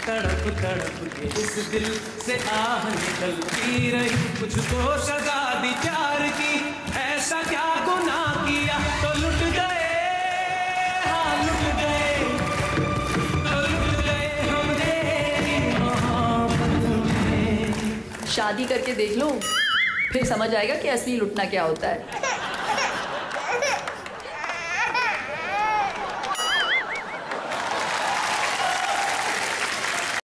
तड़प तड़प के इस दिल से आह निकलती रही, मुझको सजा दी प्यार की, ऐसा क्या गुनाह किया तो लुट गए, हाँ लुट गए, तो लुट गए हम तेरी मोहब्बत में। शादी करके देख लो, फिर समझ आएगा कि असली लुटना क्या होता है।